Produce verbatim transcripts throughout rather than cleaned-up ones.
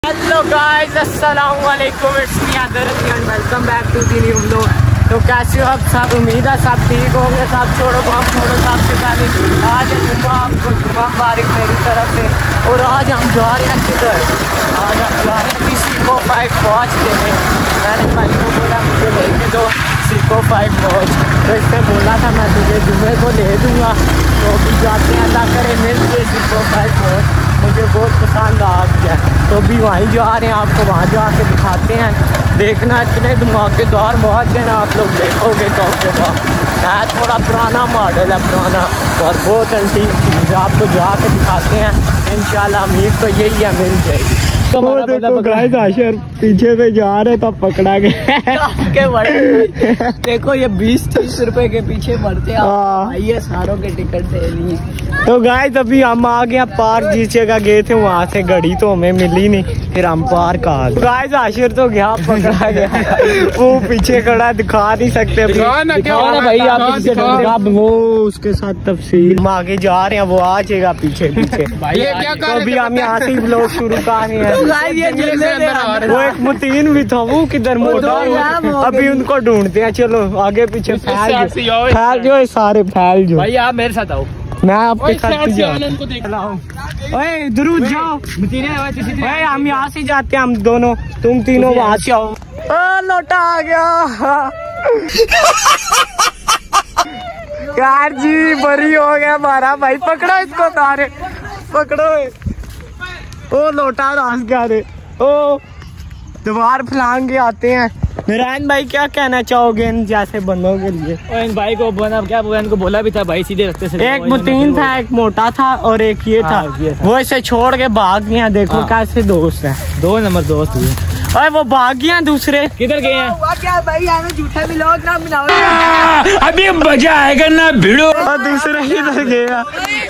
Hello guys, अस्सलाम वालेकुम, it's me Aadar and welcome back to the new vlog. तो कैसे हो आप सब? उम्मीद है सब ठीक होंगे। सब छोड़ो बम छोड़ो, सबसे पहले आज जुम्मा आपको जुम्मा मुबारक मेरी तरफ से। और आज हम जा रहे हैं किधर? आज हम जा रहे हैं किसी को फाइव वॉच देने। मैंने भाई को बोला मुझे लेके दो सिको फाइव वॉच, तो इसने बोला था मैं तुझे जुम्मे को ले दूँगा। तो अभी जाते हैं, अल्लाह करे मिल गए सिको फाइव वॉच, मुझे बहुत पसंद आ गया। तो अभी वहीं जा रहे हैं, आपको वहाँ जाके दिखाते हैं। देखना इतने धमाकेदार वॉच है ना, आप लोग देखोगे तो है थोड़ा पुराना मॉडल है, पुराना और बहुत एंटीक चीज़ है। आपको जाके दिखाते हैं, इंशाल्लाह उम्मीद तो यही है मिल जाएगी। तो देखो गाइस, आशिर पीछे से जा रहे तब पकड़ा गया। देखो ये बीस तीस रुपए के पीछे बढ़ते हैं, ये सारों के टिकट दे लिए। तो गाइस अभी हम आ गए पार्क, जिस जगह गए थे वहाँ से घड़ी तो हमें मिली नहीं, फिर हम पार्क आ गए। गाइस आशिर तो गया पकड़ा गया, वो पीछे खड़ा, दिखा नहीं सकते भाई आप, वो उसके साथ तफसील। हम आगे जा रहे हैं, वो आ जाएगा पीछे पीछे। तो अभी हम यहाँ से ब्लॉग शुरू कर रहे हैं। वो एक मुतीन भी था, वो किधर मोटा, अभी उनको ढूंढते हैं। चलो आगे पीछे फैल जो फैल जो सारे फैल जो। भाई आप मेरे साथ आओ, मैं आपके साथ जाऊँ। ओए दुरूद जाओ, हम यहाँ से जाते हैं, हम दोनों, तुम तीनों वहाँ से आओ। लौटा आ गया यार जी, बरी हो गया हमारा भाई। पकड़ो इसको, तारे पकड़ो। ओ लोटा रास गया रे, ओ दीवार फैलांग के आते हैं। नारायण भाई क्या कहना चाहोगे इन जैसे बंदों के लिए? इन भाई को बना क्या बोला, इनको बोला भी था भाई सीधे रखते से। एक मुतीन था, एक मोटा था और एक ये था, वो इसे छोड़ के भाग गया। देखो कैसे दोस्त है, दो नंबर दोस्त हुए। अरे वो भाग गया, दूसरे किधर गए हैं? क्या भाई झूठा मिलाओ ना मिलाओ, अभी मजा आएगा ना भिड़ो। दूसरे किधर गया?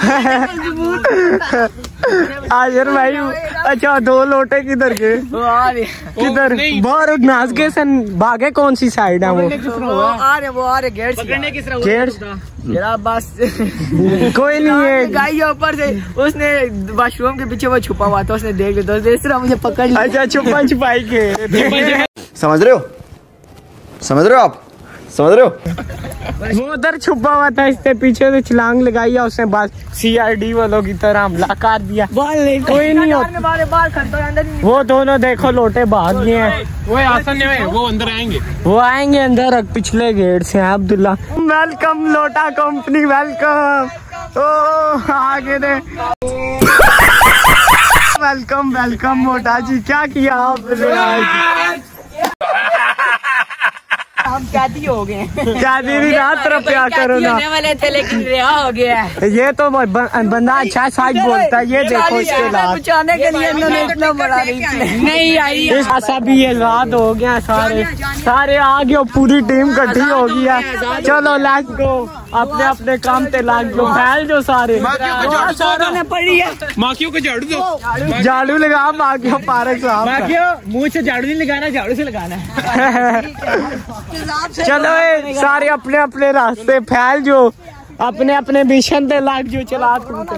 आयर भाई, अच्छा दो लोटे किधर गए? किधर बाहर नाच के सन भागे? कौन सी साइड है वो? आ रहे वो आ रहे गेट गेट बस कोई नहीं है। गाय ऊपर से उसने वॉशरूम के पीछे वो छुपा हुआ था, उसने देख लिया, तो इस तरह मुझे पकड़ लिया। अच्छा छुपा छुपाई के समझ रहे हो, समझ रहे हो आप, समझ रहे हो? वो उधर छुपा हुआ था, इसके पीछे से छलांग लगाई है उसने, बस सी आई डी वालों की तरह हमला कर दिया। कोई नहीं होता, वो दोनों देखो लोटे भाग गए हैं। वो आसन नहीं है, वो अंदर आएंगे, वो आएंगे अंदर पिछले गेट से। अब्दुल्ला वेलकम, लोटा कंपनी वेलकम। ओ आगे दे वेलकम वेलकम मोटा जी, क्या किया आपने? हम कैदी हो गए। कैदी भी ना तरफ प्यार करो ना वाले थे, लेकिन रिहा हो गया। ये तो बंदा अच्छा साइड बोलता है। ये देखो इसके बचाने के लिए इन्होंने इतना बड़ा नहीं आई, ऐसा भी ये रात हो गया, सारे सारे आ गए, पूरी टीम इकट्ठी हो गई है। चलो लेट्स गो, अपने अपने काम पे लाग लो, फैल जो सारे ने पड़ी है। माखियों को झाड़ू दो, झाड़ू लगा माखियों, पारक साहब मुँह से झाड़ू नहीं लगाना, झाड़ू से लगाना है। चलो ए, सारे अपने अपने रास्ते फैल जो, अपने अपने मिशन पे लाग जो। चला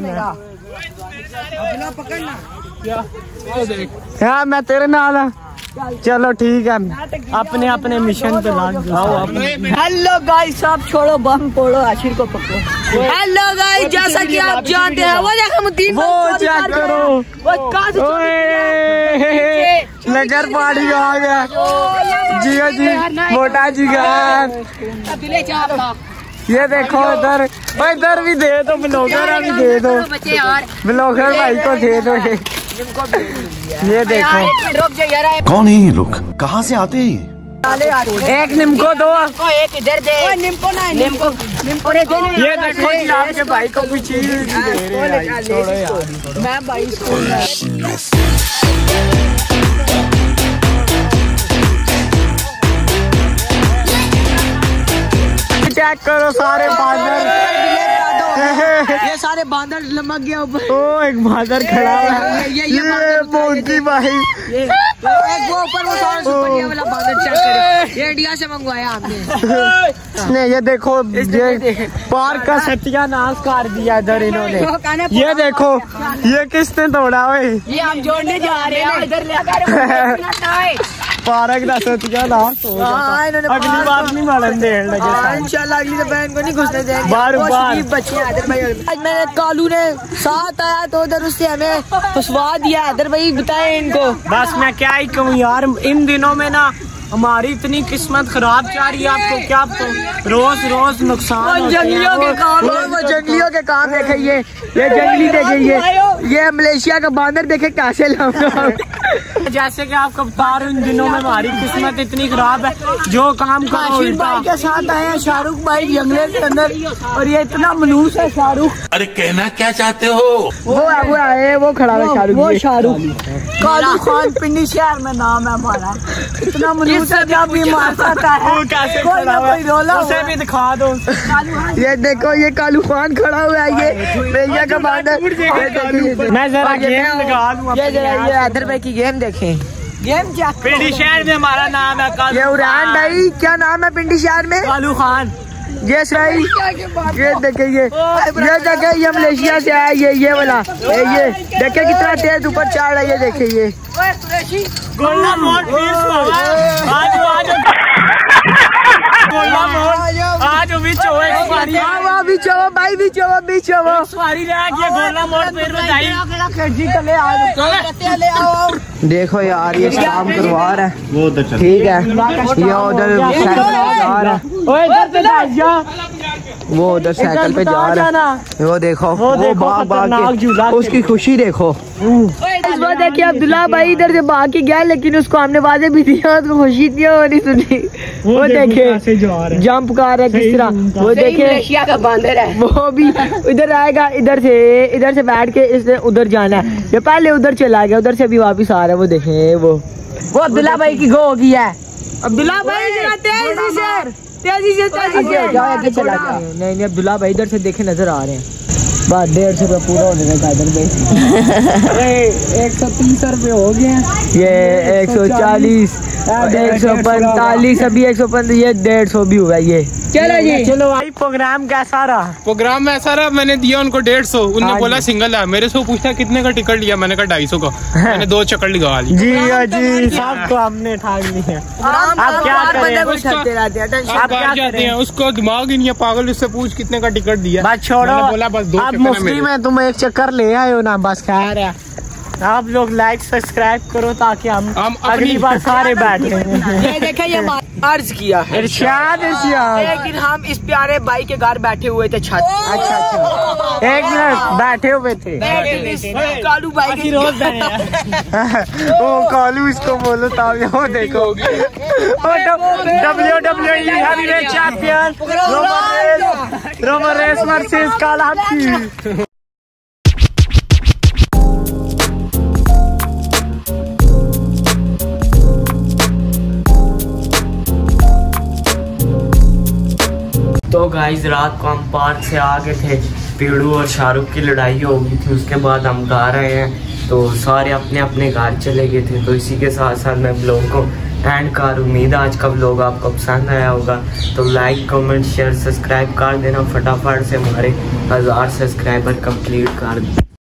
हाँ मैं तेरे नाल। चलो ठीक है, अपने अपने मिशन पे लाग जाओ। हेलो गाइस, सब छोड़ो बम फोड़ो, आशिर को पकड़ो। हेलो गाइस, जैसा कि आप जानते हैं, वो देखो मुतीन, वो चेक करो, वो नगर पार्टी आ गया जी जी, मोटा जी का। ये देखो इधर, इधर भी दे दो, ब्लॉगर भी दे दो, ब्लॉगर भाई को दे दो। ये देखो कौन है ये लोग, कहाँ से आते हैं? एक निम्को दो, एक इधर दे, निम्को ना निम्को निम्को रे दे। ये देखो जी आपके भाई को भी चीज दे रहे हैं, छोड़ो यार, मैं भाई चेक करो सारे बादल, ये सारे बांदर लमक गया ऊपर। ओ एक बांदर खड़ा है। ये ये मोंकी भाई, ये एक वो ऊपर वो सारा सुपरिया वाला बांदर चेक करे, ये इंडिया से मंगवाया हमने। ने ये देखो, ये पार्क का सत्यानाश कर दिया इधर इन्होंने। ये देखो ये किसने तोड़ा हुए? ये हम जोड़ने जा रहे हैं, इधर ले आकर पार्क का सत्यानाश हो गया। अगली बार नहीं मारन देने लगे। इंशाल्लाह अगली तो बहन को नहीं घुसने देंगे। बार बार बच्चे हैदर भाई, आज मैंने कालू ने साथ आया तो उधर उससे हमें फंसवा दिया। हैदर भाई बताए इनको। बस मैं क्या ही कहूँ यार, इन दिनों में ना हमारी इतनी किस्मत खराब जा रही है। आपको क्या आपको रोज रोज नुकसान होते हैं। जंगलियों के काम, वो जंगलियों के काम देखे, ये ये जंगली देखे, ये ये मलेशिया का बांदर देखे कैसे लगा। जैसे कि आपको बता रहे इन दिनों में हमारी किस्मत इतनी खराब है, जो काम करो उल्टा। भाई के साथ आए हैं शाहरुख भाई जंगले के अंदर, और ये इतना मलूस है शाहरुख। अरे कहना क्या चाहते हो? वो है वो है वो खड़ा है शाहरुख, वो शाहरुख कालू खान पिंडी शहर में नाम है हमारा। इतना मलूस है, जब भी मार सकता है। वो कैसे कोई ना कोई रोला उसे भी दिखा दो। ये देखो ये कालू खान खड़ा हुआ है, ये मलेशिया का बांदर। मैं जरा गेम लगा लूं। ये जरा ये हैदर भाई की गेम देखें। गेम क्या? पिंडी शहर में हमारा नाम है कालू। ये उरान भाई क्या नाम है पिंडी शहर में? कालू खान। ये सही। ये देखे, ये ये देखे, ये मलेशिया से आया, ये ये वाला, ये ये देखे कितना तेज ऊपर चढ़ रहा है। ये देखे, ये गोला मोड़ पीस आज आज गोला मोड़ आज बिचो एक सवारी बिचो भाई, बिचो बिचो सवारी रह गया। गोला मोड़ पे बताई देखो यार, ये काम करवा रहा है, वो उधर ठीक है। ये उधर साइकिल पे जा रहा है, वो उधर साइकिल पे जा रहा है। वो देखो, वो भाग भाग के उसकी खुशी देखो। इस बार देखिए अब्दुल्ला भाई इधर से भाग के गया, लेकिन उसको हमने वादे भी दिया, उसको खुशी थी और नहीं सुनी। वो देखे जंप कर रहा है किस तरह। वो देखे मलेशिया का बांदर है, वो भी इधर आएगा, इधर से इधर से बैठ के इसने उधर जाना है। ये पहले उधर चला गया, उधर से भी वापिस आ रहा है। वो देखे, वो वो अब्दुल्ला भाई की गो हो गई है। अब्दुल्ला भाई तेजी से तेजी से तेजी से आगे चला गया। नहीं नहीं अब्दुल्ला भाई इधर से देखे नजर आ रहे हैं। बात डेढ़ सौ रुपये पूरा होने का इधर में। एक सौ तीस रुपये हो गए, ये एक सौ चालीस, एक सौ पैंतालीस, अभी एक सौ पैंतालीस, ये डेढ़ सौ भी हुआ। ये चलो जी, चलो भाई। प्रोग्राम कैसा रहा? प्रोग्राम ऐसा रहा, मैंने दिया उनको डेढ़ सौ, उन्होंने बोला सिंगल है। मेरे से पूछता कितने का टिकट लिया, मैंने कहा ढाई सौ का। मैंने दो चक्कर लगा ली। जी जी, सबको हमने ठाक लिया। आप क्या करें? आप क्या जाते हैं, उसको दिमाग ही नहीं है पागल, उससे पूछ कितने का टिकट दिया। बात छोड़ो, बोला बस दो आप मुफ्ती में तुम एक चक्कर ले आए हो ना, बस खैर है। आप लोग लाइक सब्सक्राइब करो ताकि हम, हम अगली बार सारे बैठे। ये देखा, ये अर्ज किया है इरशाद इरशाद। एक दिन हम इस प्यारे भाई के घर बैठे हुए थे छत। अच्छा अच्छा, एक मिनट बैठे हुए थे। कालू भाई की रोज ओ कालू इसको बोलो ताकि वो देखो W W E heavyweight champion Roman Reigns versus कालाची। तो गाइस रात को हम पार्क से आ गए थे, पीड़ू और शाहरुख की लड़ाई हो गई थी, उसके बाद हम घर आए हैं तो सारे अपने अपने घर चले गए थे। तो इसी के साथ साथ मैं ब्लॉग को एंड कर, उम्मीद है आज का ब्लॉग आपको पसंद आया होगा। तो लाइक कमेंट शेयर सब्सक्राइब कर देना फटाफट से, हमारे हज़ार सब्सक्राइबर कंप्लीट कर दें।